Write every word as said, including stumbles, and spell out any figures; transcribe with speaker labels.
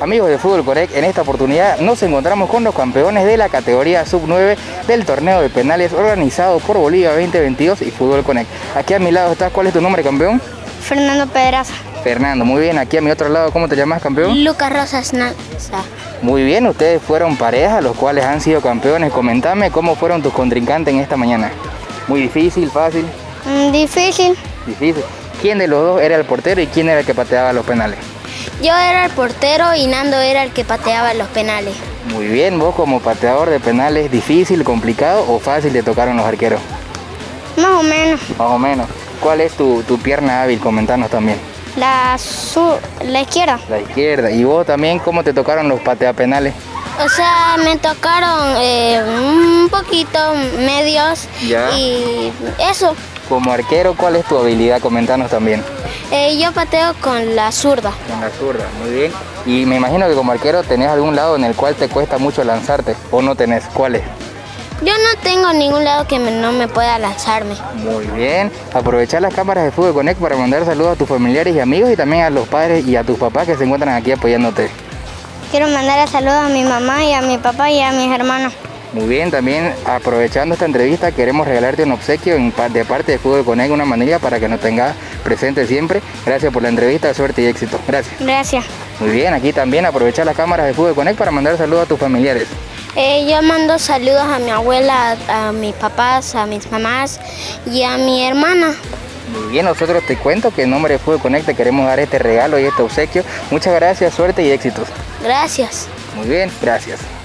Speaker 1: Amigos de Fútbol Connect, en esta oportunidad nos encontramos con los campeones de la categoría sub nueve del torneo de penales organizado por Bolivia veinte veintidós y Fútbol Connect. Aquí a mi lado está, ¿cuál es tu nombre, campeón?
Speaker 2: Fernando Pedraza.
Speaker 1: Fernando, muy bien. Aquí a mi otro lado, ¿cómo te llamas, campeón?
Speaker 2: Lucas Rosas Naza.
Speaker 1: Muy bien, ustedes fueron pareja, los cuales han sido campeones. Comentame cómo fueron tus contrincantes en esta mañana. Muy difícil, fácil.
Speaker 2: Mm, difícil.
Speaker 1: Difícil. ¿Quién de los dos era el portero y quién era el que pateaba los penales?
Speaker 2: Yo era el portero y Nando era el que pateaba los penales.
Speaker 1: Muy bien, vos como pateador de penales, ¿difícil, complicado o fácil te tocaron los arqueros?
Speaker 2: Más o menos.
Speaker 1: Más o menos. ¿Cuál es tu, tu pierna hábil? Comentanos también.
Speaker 2: La, su, la izquierda.
Speaker 1: La izquierda. ¿Y vos también cómo te tocaron los pateapenales?
Speaker 2: O sea, me tocaron eh, un poquito medios.
Speaker 1: Ya.
Speaker 2: Y eso.
Speaker 1: Como arquero, ¿cuál es tu habilidad? Comentanos también.
Speaker 2: Eh, yo pateo con la zurda.
Speaker 1: Con la zurda, muy bien. Y me imagino que como arquero tenés algún lado en el cual te cuesta mucho lanzarte, ¿o no tenés? ¿Cuál es?
Speaker 2: Yo no tengo ningún lado que me, no me pueda lanzarme.
Speaker 1: Muy bien. Aprovechar las cámaras de Fútbol Connect para mandar saludos a tus familiares y amigos y también a los padres y a tus papás que se encuentran aquí apoyándote.
Speaker 2: Quiero mandar saludos a mi mamá y a mi papá y a mis hermanos.
Speaker 1: Muy bien, también aprovechando esta entrevista queremos regalarte un obsequio en, de parte de Fútbol Connect, una manilla para que nos tengas presente siempre. Gracias por la entrevista, suerte y éxito. Gracias.
Speaker 2: Gracias.
Speaker 1: Muy bien, aquí también aprovechar las cámaras de Fútbol Connect para mandar saludos a tus familiares.
Speaker 2: Eh, yo mando saludos a mi abuela, a, a mis papás, a mis mamás y a mi hermana.
Speaker 1: Muy bien, nosotros te cuento que en nombre de Fútbol Connect te queremos dar este regalo y este obsequio. Muchas gracias, suerte y éxitos.
Speaker 2: Gracias.
Speaker 1: Muy bien, gracias.